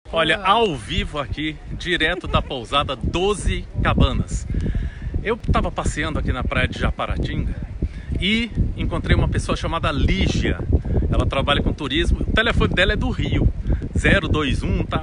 Olha, ao vivo aqui, direto da pousada 12 Cabanas. Eu estava passeando aqui na praia de Japaratinga e encontrei uma pessoa chamada Lígia. Ela trabalha com turismo, o telefone dela é do Rio, 021, tá.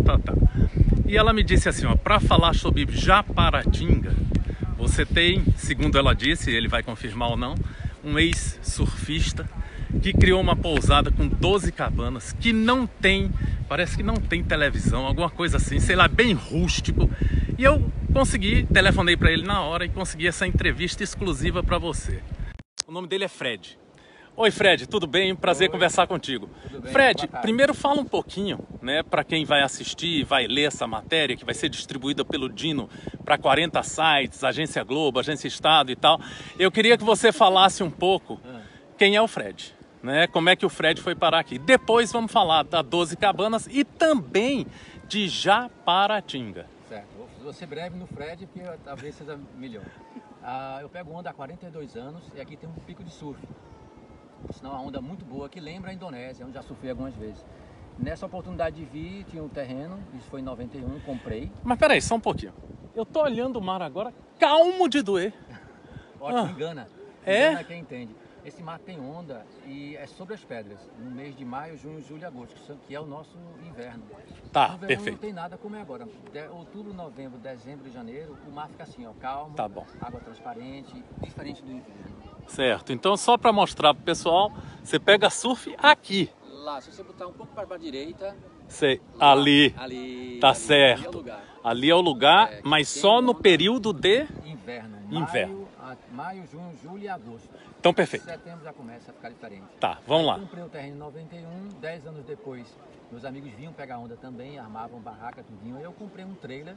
E ela me disse assim, ó, para falar sobre Japaratinga, você tem, segundo ela disse, ele vai confirmar ou não, um ex-surfista que criou uma pousada com 12 cabanas, que não tem, parece que não tem televisão, alguma coisa assim, sei lá, bem rústico. E eu consegui, telefonei para ele na hora e consegui essa entrevista exclusiva para você. O nome dele é Fred. Oi Fred, tudo bem? Prazer conversar contigo. Fred, primeiro fala um pouquinho, né, para quem vai assistir, vai ler essa matéria que vai ser distribuída pelo Dino para 40 sites, Agência Globo, Agência Estado e tal. Eu queria que você falasse um pouco quem é o Fred, né? Como é que o Fred foi parar aqui. Depois vamos falar da 12 Cabanas e também de Japaratinga. Certo, vou ser breve no Fred, porque talvez seja melhor. Eu pego onda há 42 anos e aqui tem um pico de surf. Por sinal, uma onda muito boa que lembra a Indonésia, onde já surfei algumas vezes. Nessa oportunidade de vir, tinha um terreno, isso foi em 91, comprei. Mas peraí, só um pouquinho. Eu tô olhando o mar agora, calmo de doer. Ótimo, engana É? quem entende. Esse mar tem onda e é sobre as pedras, no mês de maio, junho, julho e agosto, que é o nosso inverno. Tá, no verão perfeito. não tem nada como é agora. Outubro, novembro, dezembro e janeiro, o mar fica assim, ó, calmo, Tá bom. água transparente, diferente do inverno. Certo, então só para mostrar pro pessoal, você pega surf aqui. Lá, se você botar um pouco para a direita, Sei, lá, ali, tá ali certo. Ali é o lugar. Ali é o lugar, mas só no período de... Inverno. Inverno. Maio, junho, julho e agosto. Então perfeito. Setembro já começa a ficar diferente. Tá, vamos lá. Eu comprei o terreno em 91, 10 anos depois, meus amigos vinham pegar onda também, armavam barraca, tudinho. Aí eu comprei um trailer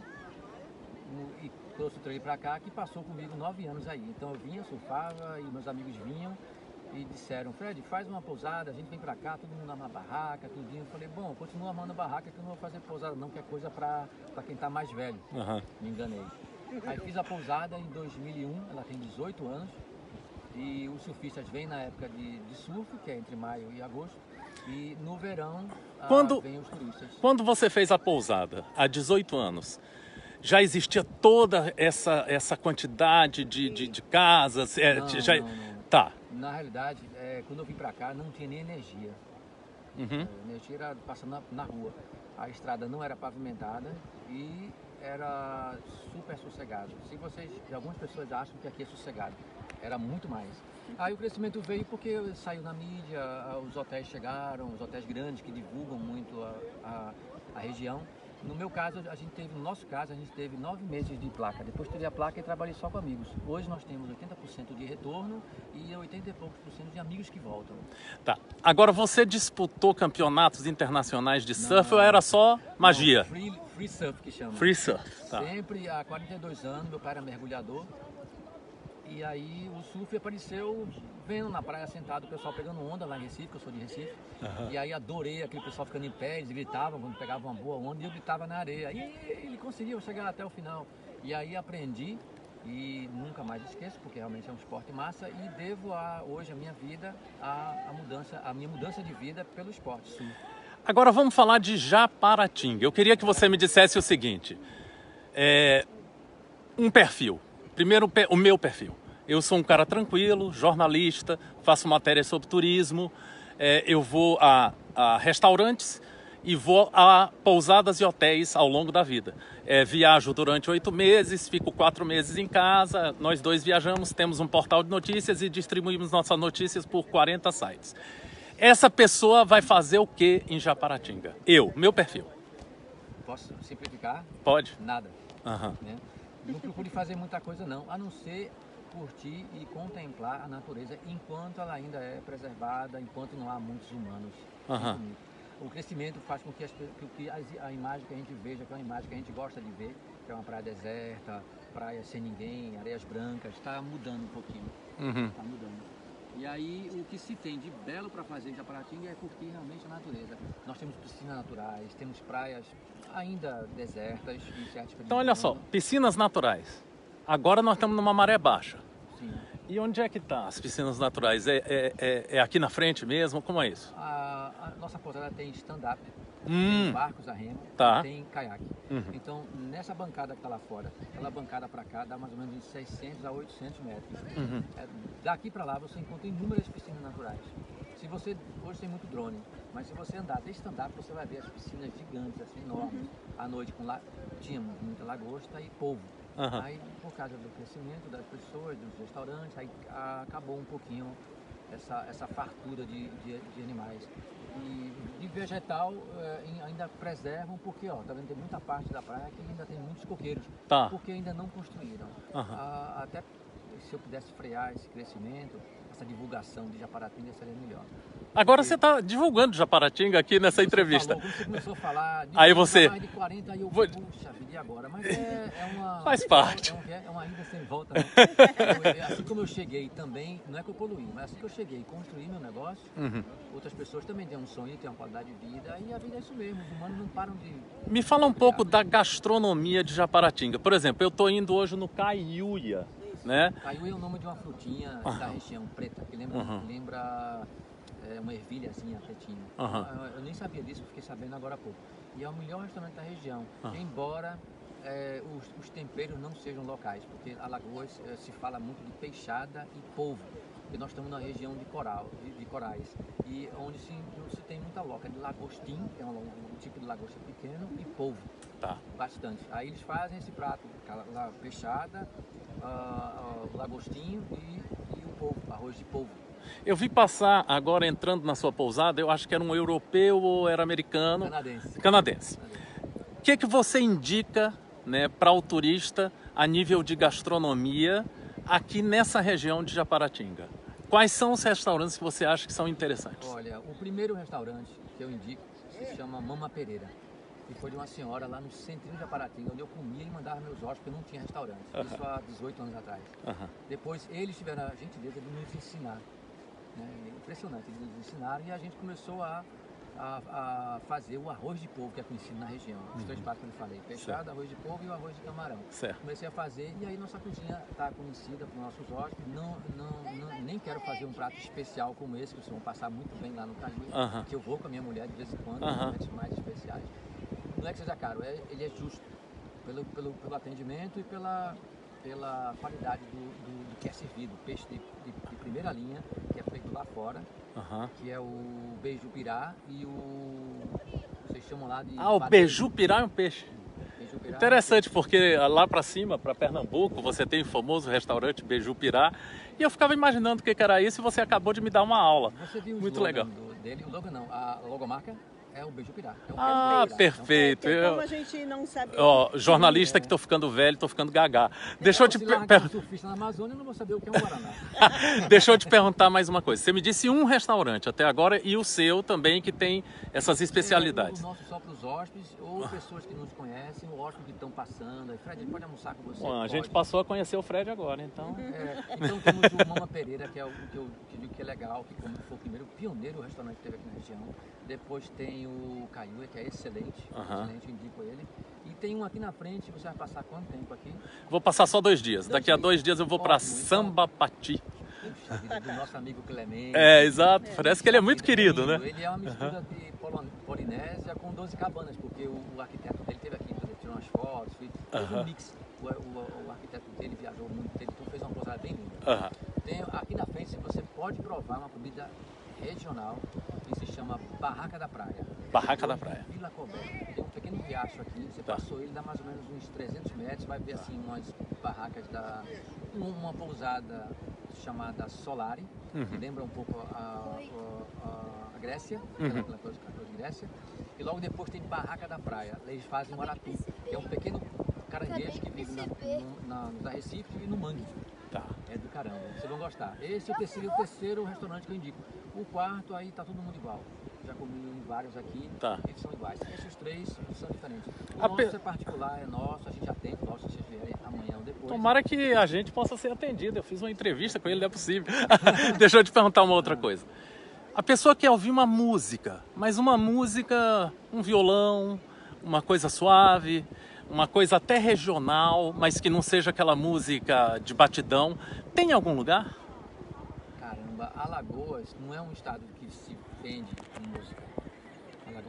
e trouxe o trailer pra cá, que passou comigo 9 anos aí. Então eu vinha, surfava e meus amigos vinham e disseram, Fred, faz uma pousada, a gente vem pra cá, todo mundo arma barraca, tudinho. Eu falei, bom, continua armando barraca que eu não vou fazer pousada não, que é coisa pra quem tá mais velho. Me enganei. Aí fiz a pousada em 2001, ela tem 18 anos. E os surfistas vêm na época de surf, que é entre maio e agosto. E no verão vêm os turistas. Quando você fez a pousada, há 18 anos, já existia toda essa quantidade de casas? Não. Tá. Na realidade, quando eu vim pra cá, não tinha nem energia. A energia era passando na rua. A estrada não era pavimentada e era super sossegado. Algumas pessoas acham que aqui é sossegado. Era muito mais. Aí o crescimento veio porque saiu na mídia, os hotéis chegaram, os hotéis grandes que divulgam muito a região. No nosso caso, a gente teve 9 meses de placa. Depois tive a placa e trabalhei só com amigos. Hoje nós temos 80% de retorno e 80 e poucos por cento de amigos que voltam. Tá. Agora, você disputou campeonatos internacionais de surf ou era só magia? Não, free surf que chama. Free surf, tá. Sempre há 42 anos, meu pai era mergulhador. E aí o surf apareceu vendo na praia sentado o pessoal pegando onda lá em Recife, que eu sou de Recife. E aí adorei aquele pessoal ficando em pé, eles gritavam quando pegavam uma boa onda e eu gritava na areia. E ele conseguiu chegar até o final. E aí aprendi e nunca mais esqueço, porque realmente é um esporte massa e devo hoje a minha vida, a minha mudança de vida pelo esporte surf. Agora vamos falar de Japaratinga. Eu queria que você me dissesse o seguinte, um perfil. Primeiro, o meu perfil. Eu sou um cara tranquilo, jornalista, faço matérias sobre turismo, eu vou a restaurantes e vou a pousadas e hotéis ao longo da vida. Viajo durante 8 meses, fico 4 meses em casa, nós dois viajamos, temos um portal de notícias e distribuímos nossas notícias por 40 sites. Essa pessoa vai fazer o que em Japaratinga? Meu perfil. Posso simplificar? Pode? Nada. Né? Não procure fazer muita coisa não, a não ser curtir e contemplar a natureza enquanto ela ainda é preservada, enquanto não há muitos humanos. O crescimento faz com que a imagem que a gente veja, que é uma imagem que a gente gosta de ver, que é uma praia deserta, praia sem ninguém, areias brancas, está mudando um pouquinho. Está mudando. E aí o que se tem de belo para fazer em Japaratinga é curtir realmente a natureza. Nós temos piscinas naturais, temos praias ainda desertas. Então olha só, piscinas naturais. Agora nós estamos numa maré baixa. Sim. E onde é que tá as piscinas naturais? É aqui na frente mesmo? Como é isso? A nossa pousada tem stand-up, tem barcos a remo, Tá. tem caiaque. Então, nessa bancada que está lá fora, aquela bancada para cá dá mais ou menos de 600 a 800 metros. Daqui para lá você encontra inúmeras piscinas naturais. Se você, hoje tem muito drone, mas se você andar desse stand-up, você vai ver as piscinas gigantes, assim, enormes. À noite tinha muita lagosta e polvo. Aí, por causa do crescimento das pessoas, dos restaurantes, aí acabou um pouquinho essa fartura de animais. E de vegetal ainda preservam, porque tá vendo, tem muita parte da praia que ainda tem muitos coqueiros, porque ainda não construíram. Até se eu pudesse frear esse crescimento, essa divulgação de Japaratinga seria melhor. Agora você está divulgando Japaratinga aqui nessa entrevista. Quando você começou a falar de aí você... mais de 40, aí eu puxa vida, e agora? Mas é uma... Faz parte. É uma ida sem volta, né? Assim como eu cheguei também, não é que eu poluí, mas assim que eu cheguei, construí meu negócio, outras pessoas também têm um sonho, têm uma qualidade de vida, e a vida é isso mesmo, os humanos não param de... Me fala um pouco da gastronomia de Japaratinga. Por exemplo, eu estou indo hoje no Caiuia, né? Caiuia é o nome de uma frutinha da região preta, que lembra uma ervilhazinha pretinha. Eu nem sabia disso, fiquei sabendo agora há pouco. E é o melhor restaurante da região, embora os temperos não sejam locais, porque Alagoas se fala muito de peixada e polvo, porque nós estamos na região de corais, e onde se tem muita loca de lagostim, que é um tipo de lagosta pequeno, e polvo, bastante. Aí eles fazem esse prato, peixada, lagostinho e o polvo, arroz de polvo. Eu vi passar agora entrando na sua pousada, eu acho que era um europeu ou era americano? Canadense. O que você indica, né, para o turista a nível de gastronomia aqui nessa região de Japaratinga? Quais são os restaurantes que você acha que são interessantes? Olha, o primeiro restaurante que eu indico se chama Mama Pereira. E foi de uma senhora lá no centrinho de Japaratinga, onde eu comia e mandava meus hóspedes, porque não tinha restaurante. Isso há 18 anos atrás. Depois eles tiveram a gentileza de nos ensinar. Né? Impressionante, eles nos ensinaram e a gente começou a fazer o arroz de polvo, que é conhecido na região. Os três pratos que eu falei, peixado, arroz de polvo e o arroz de camarão. Comecei a fazer e aí nossa cozinha está conhecida para os nossos hóspedes. Nem quero fazer um prato especial como esse, que vocês vão passar muito bem lá no Caju, que eu vou com a minha mulher de vez em quando, momentos mais especiais. Não é que seja caro, ele é justo pelo atendimento e pela qualidade do que é servido. Peixe de primeira linha, que é feito lá fora, que é o beiju-pirá e vocês chamam lá de... o beiju-pirá é um peixe. Interessante, porque lá para cima, para Pernambuco, você tem o famoso restaurante Beiju-Pirá, e eu ficava imaginando o que era isso e você acabou de me dar uma aula. Você viu muito o legal. Dele, o logo não, a logomarca é o Beiju-Pirá. Perfeito. Como a gente não sabe... Jornalista que estou ficando velho, estou ficando gaga. Deixa eu te perguntar. Surfista na Amazônia, eu não vou saber o que é um Guaraná. Deixa eu te perguntar mais uma coisa. Você me disse um restaurante até agora e o seu também que tem essas especialidades. O nosso só para os hóspedes ou pessoas que nos conhecem, o hóspede que estão passando. Aí, Fred, ele pode almoçar com você? A gente passou a conhecer o Fred agora, então... Então temos o Mama Pereira, que é o que eu digo que é legal, que foi o primeiro pioneiro restaurante que teve aqui na região. Depois tem o Caiuia, que é excelente, excelente, indico ele. E tem um aqui na frente, você vai passar quanto tempo aqui? Vou passar só 2 dias. Daqui a 2 dias eu vou para Sambapati. Puxa vida, do nosso amigo Clemente. Exato. Parece que ele é muito querido, né? Ele é uma mistura de Polinésia com 12 cabanas, porque o arquiteto dele esteve aqui, tirou umas fotos, fez um mix. O arquiteto dele viajou muito, então fez uma pousada bem linda. Tem, aqui na frente você pode provar uma comida regional que se chama Barraca da Praia. Barraca da Praia. Vila Coberta. Tem um pequeno riacho aqui, você passou ele, dá mais ou menos uns 300 metros, vai ver assim umas barracas uma pousada chamada Solari, que lembra um pouco a Grécia, aquela coisa de Grécia. E logo depois tem Barraca da Praia. Eles fazem um aratu, que é um pequeno caranguejo que vive nos arrecifes e no mangue. É do caramba, vocês vão gostar. Esse é o terceiro restaurante que eu indico. O quarto, aí tá todo mundo igual. Já comi em vários aqui, eles são iguais. Esses 3 são diferentes. O nosso é particular, é nosso, a gente atende, se vocês vierem amanhã ou depois. Tomara que a gente possa ser atendido. Eu fiz uma entrevista com ele, não é possível. Deixa eu te perguntar uma outra coisa. A pessoa quer ouvir uma música, mas uma música, um violão, uma coisa suave, uma coisa até regional, mas que não seja aquela música de batidão. Tem algum lugar? Caramba, Alagoas não é um estado que se vende com música. Alagoas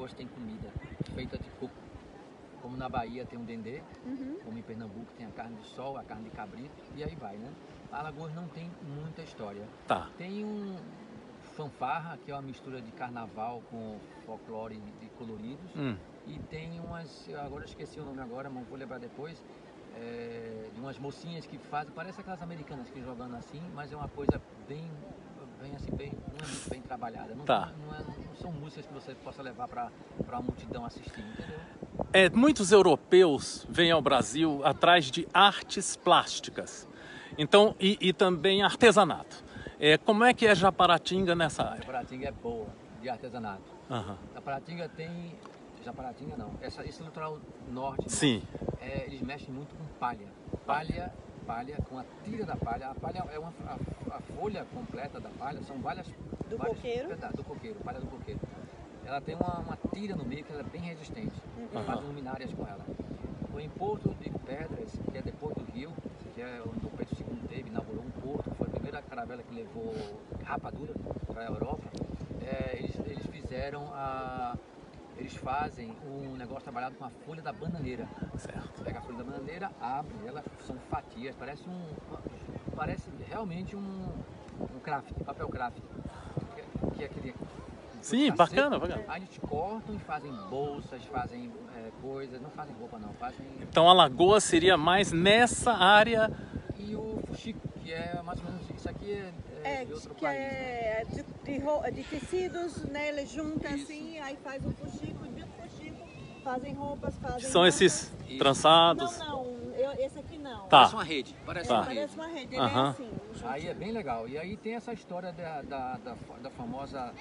Alagoas tem comida feita de coco. Como na Bahia tem um dendê, como em Pernambuco tem a carne de sol, a carne de cabrito, e aí vai, né? Alagoas não tem muita história. Tá. Tem um fanfarra, que é uma mistura de carnaval com folclore e coloridos. E tem umas, agora eu esqueci o nome agora, mas vou lembrar depois, de umas mocinhas que fazem, parece aquelas americanas que jogando assim, mas é uma coisa bem assim, não é muito bem trabalhada. Não, Tá. não são músicas que você possa levar para a multidão assistir, entendeu? Muitos europeus vêm ao Brasil atrás de artes plásticas, então, e também artesanato. Como é que é Japaratinga nessa área? Japaratinga é boa, de artesanato. Japaratinga tem... Japaratinga não, esse litoral norte, sim, eles mexem muito com palha. Palha, com a tira da palha. A palha é a folha completa da palha, são vários coqueiro? pedaços do coqueiro, palha do coqueiro. Ela tem uma tira no meio que ela é bem resistente. Eles fazem luminárias com ela. Em Porto de Pedras, que é depois do Rio, que é onde o Pedro II teve, inaugurou um porto, foi a primeira caravela que levou rapadura para a Europa. Eles fizeram eles fazem um negócio trabalhado com a folha da bananeira. certo. Pega a folha da bananeira, abre, elas são fatias, parece realmente um craft, papel craft. Que é aquele... Sim, bacana, bacana. Aí eles cortam e fazem bolsas, fazem coisas, não fazem roupa não, fazem... Então Alagoas seria mais nessa área. E o fuxico, que é mais ou menos isso aqui de outro que país. É de tecidos, né? Eles juntam assim, aí faz um fuxico, de fuxico, fazem roupas, fazem... São esses trançados. Não, esse aqui não. Tá. Parece uma rede, parece uma rede. Parece uma rede, ele é assim. Aí é bem legal. E aí tem essa história da famosa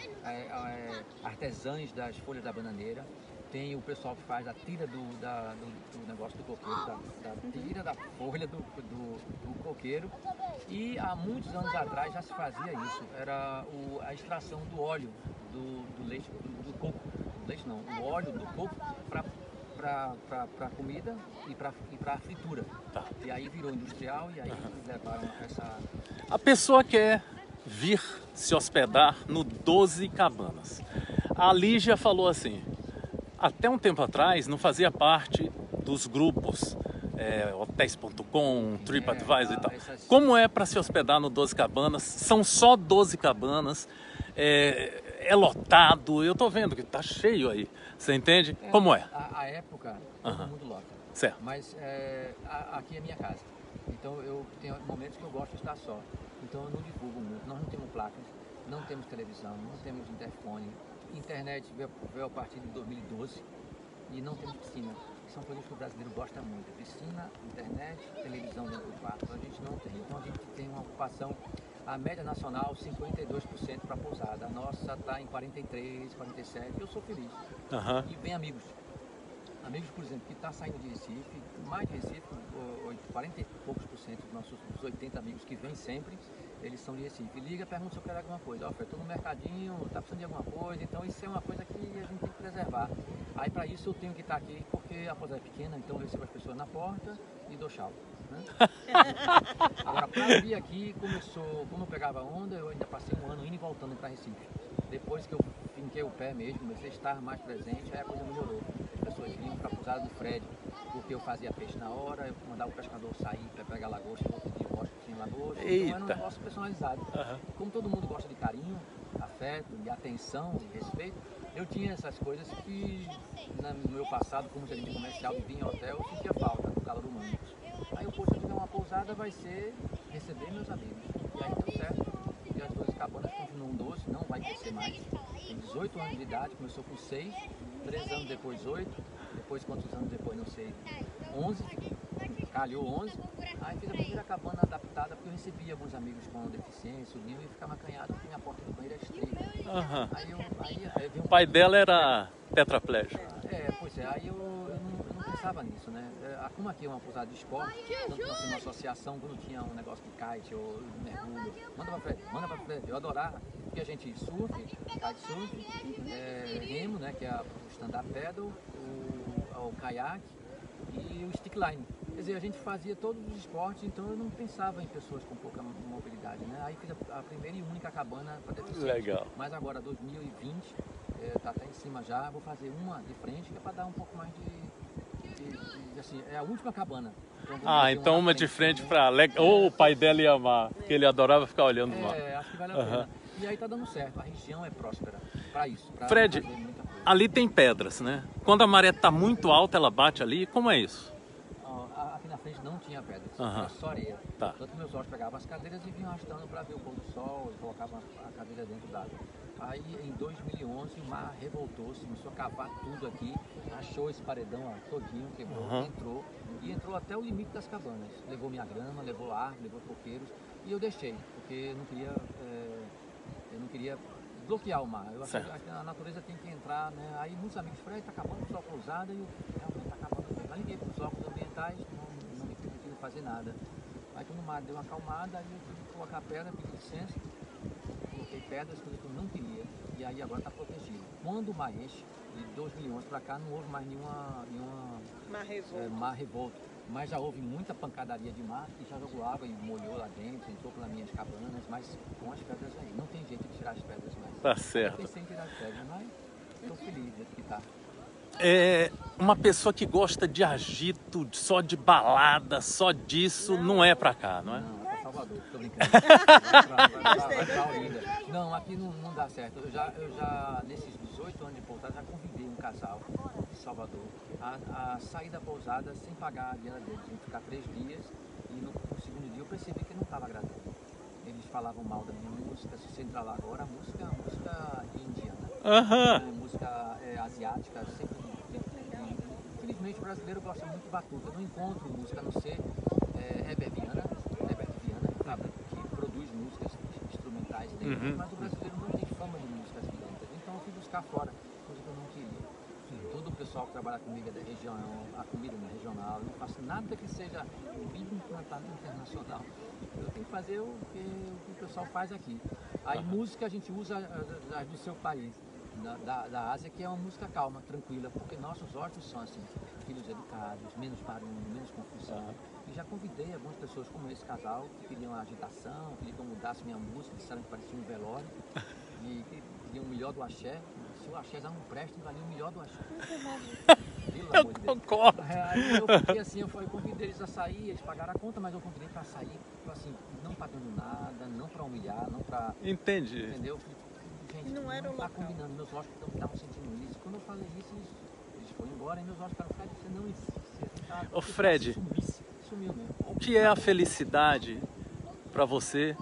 artesãs das folhas da bananeira. Tem o pessoal que faz a tira do negócio do coqueiro, da tira da folha do coqueiro. E há muitos anos atrás já se fazia isso. Era a extração do óleo do leite, do coco. Do leite não, o óleo do coco para comida e para fritura. Tá. E aí virou industrial e aí eles levaram essa... A pessoa quer vir se hospedar no 12 Cabanas. A Lígia falou assim, até um tempo atrás não fazia parte dos grupos hotéis.com, TripAdvisor e tal. Como é para se hospedar no 12 Cabanas? São só 12 cabanas, é lotado, eu tô vendo que tá cheio aí, você entende? Como é? A época, todo mundo lota. Certo. Mas aqui é minha casa. Então eu tenho momentos que eu gosto de estar só. Então eu não divulgo muito. Nós não temos placas, não temos televisão, não temos interfone. Internet veio a partir de 2012 e não temos piscina. São coisas que o brasileiro gosta muito. Piscina, internet, televisão dentro do quarto. A gente não tem. Então a gente tem uma ocupação, a média nacional 52% para pousada. A nossa está em 43, 47. Eu sou feliz. E vem amigos. Amigos, por exemplo, que está saindo de Recife, mais de Recife, 40 e poucos por cento dos 80 amigos que vêm sempre, eles são de Recife. Liga, pergunta se eu quero alguma coisa. Ó, estou no mercadinho, está precisando de alguma coisa, então isso é uma coisa que a gente tem que preservar. Aí para isso eu tenho que estar aqui, porque a pousada é pequena, então eu recebo as pessoas na porta e dou tchau. Né? Agora, para vir aqui, como eu pegava onda, eu ainda passei um ano indo e voltando para Recife. Depois que eu finquei o pé mesmo, comecei a estar mais presente, aí a coisa melhorou. As pessoas vinham para a pousada do Fred, porque eu fazia peixe na hora, eu mandava o pescador sair para pegar lagosta, outro dia eu gosto que tinha lagosta. Então era um negócio personalizado. Como todo mundo gosta de carinho, afeto, de atenção, de respeito, eu tinha essas coisas que no meu passado, como gerente comercial, vivia em hotel, eu sentia falta do calor humano. Aí eu, poxa, se eu tiver uma pousada, vai ser receber meus amigos. E aí deu certo. E as 12 cabanas continuam 12, não vai crescer mais. Tem 18 anos de idade, começou com 6, 3 anos depois 8, depois quantos anos depois, não sei, 11, calhou 11. Aí fiz a primeira cabana adaptada, porque eu recebia alguns amigos com deficiência, o livro, e ficava acanhado, porque a porta do banheiro era estreita. Aí o pai dela era tetraplégico. Pois é, aí eu não pensava nisso, né? Como aqui é uma pousada de esporte, tanto nós tínhamos uma associação, quando tinha um negócio de kite ou mergulho, manda pra Fred, eu adorava, porque a gente surf, kitesurf, remo, né, que é o stand-up paddle, o caiaque e o stickline. Quer dizer, a gente fazia todos os esportes, então eu não pensava em pessoas com pouca mobilidade, né? Aí fiz a primeira e única cabana para deficientes. Legal. Mas agora, 2020, tá até em cima já. Vou fazer uma de frente, que é para dar um pouco mais assim, é a última cabana. Então, então uma de frente para o pai dela ia amar, porque ele adorava ficar olhando o mar. Acho que vale a pena. E aí tá dando certo, a região é próspera para isso. Pra Fred, fazer muita coisa. ali tem pedras, né? Quando a maré tá muito alta, ela bate ali, como é isso? Aqui na frente não tinha pedras, era só areia. Tá. Tanto que meus olhos pegavam as cadeiras e vinham arrastando para ver o pôr do sol e colocavam a cadeira dentro d'água. Aí em 2011 o mar revoltou-se, começou a cavar tudo aqui, achou esse paredão todinho, quebrou, entrou até o limite das cabanas. Levou minha grama, levou árvore, levou coqueiros e eu deixei, porque eu não queria bloquear o mar. Eu achei que a natureza tem que entrar, né? Aí muitos amigos falaram, está acabando só a pousada e eu realmente está acabando mesmo. Aí liguei para os órgãos ambientais, não me permitiram fazer nada. Aí quando o mar deu uma acalmada, aí eu tive que colocar pedra, pedi licença, coloquei pedras, coisas que eu não queria, e aí agora está protegido. Quando o mar enche, de 2011 para cá, não houve mais nenhuma mar revolto. Mas já houve muita pancadaria de mar e já jogou água e molhou lá dentro, entrou pelas minhas cabanas, mas com as pedras aí. Não tem jeito de tirar as pedras mais. Tá certo. Eu pensei em tirar as pedras, mas estou feliz do jeito que tá. É uma pessoa que gosta de agito, só de balada, só disso, não é pra cá, não é? Não, é pra Salvador, tô brincando. Vai pra Olinda. Não, aqui não dá certo. Eu já nesses 18 anos de pousada, já convidei um casal de Salvador a sair da pousada sem pagar a diária deles. A gente ficar 3 dias e no segundo dia eu percebi que não estava agradando. Eles falavam mal da minha música. Se você entrar lá agora, a música é música indiana. Música asiática, sempre. Infelizmente o brasileiro gosta muito de batuta. Eu não encontro música a não ser Herbert Viana, que produz músicas instrumentais dele, mas o brasileiro não tem fama de músicas violentas. Então eu fui buscar fora, coisa que eu não queria. Todo o pessoal que trabalha comigo é da região, a comida é regional, eu não faço nada que seja comida internacional. Eu tenho que fazer o que o pessoal faz aqui. Aí música a gente usa as do seu país. Da Ásia, que é uma música calma, tranquila, porque nossos órgãos são assim, filhos educados, menos barulho, menos confusão. E já convidei algumas pessoas como esse casal que queriam agitação, queriam que eu mudasse minha música, disseram que parecia um velório, e queriam o melhor do axé. Se o axé já não presta, valia o melhor do axé. Eu concordo. Aí eu fiquei assim, eu convidei eles a sair, eles pagaram a conta, mas eu convidei para sair, assim, não pagando nada, não para humilhar, não para... Entendi. Entendeu? Gente, não era o tá local. combinando, meus olhos estavam sentindo isso. Quando eu falei isso, eles foram embora e meus olhos ficaram, Fred, você não existe. Ô Fred, Sumiu mesmo. o que é a felicidade para você?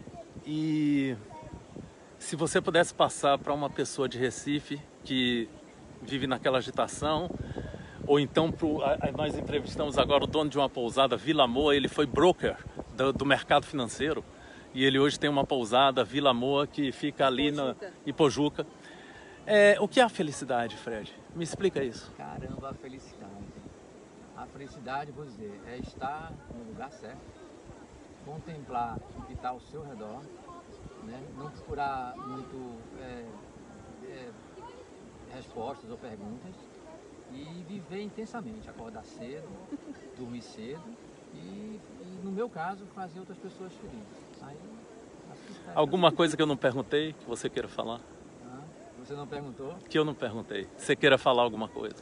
E se você pudesse passar para uma pessoa de Recife que vive naquela agitação, ou então nós entrevistamos agora o dono de uma pousada, Vila Moa, ele foi broker do mercado financeiro. E ele hoje tem uma pousada, Vila Moa, que fica ali na Ipojuca. O que é a felicidade, Fred? Me explica isso. Caramba, a felicidade. A felicidade, vou dizer, é estar no lugar certo, contemplar o que está ao seu redor, né? Não procurar muito respostas ou perguntas e viver intensamente, acordar cedo, dormir cedo e no meu caso, fazer outras pessoas felizes. Aí, alguma coisa que eu não perguntei, que você queira falar? Você não perguntou? Que eu não perguntei. Você queira falar alguma coisa?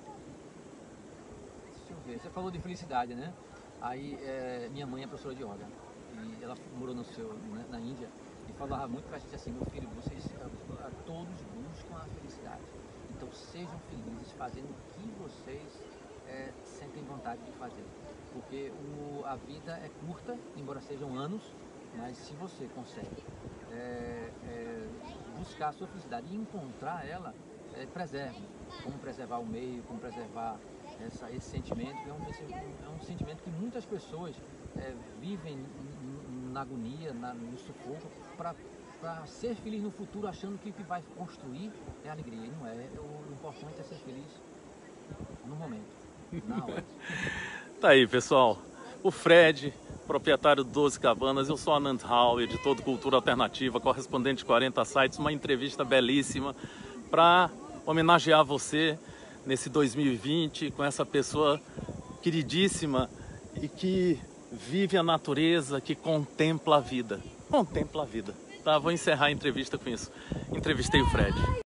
Deixa eu ver. Você falou de felicidade, né? Aí, minha mãe é professora de yoga. E ela morou na Índia. E falava muito pra gente assim, meu filho, vocês todos buscam a felicidade. Então sejam felizes fazendo o que vocês sentem vontade de fazer. Porque a vida é curta, embora sejam anos, mas se você consegue buscar a sua felicidade e encontrar ela, preserve. Como preservar o meio, como preservar esse sentimento, que é um sentimento que muitas pessoas vivem na agonia, no sufoco, para ser feliz no futuro, achando que o que vai construir é alegria. E não é. O importante é ser feliz no momento, na hora. Tá aí, pessoal. O Fred, proprietário do 12 Cabanas. Eu sou Anand Rao, editor de Cultura Alternativa, correspondente de 40 sites. Uma entrevista belíssima para homenagear você nesse 2020 com essa pessoa queridíssima e que vive a natureza, que contempla a vida. Contempla a vida. Tá, vou encerrar a entrevista com isso. Entrevistei o Fred.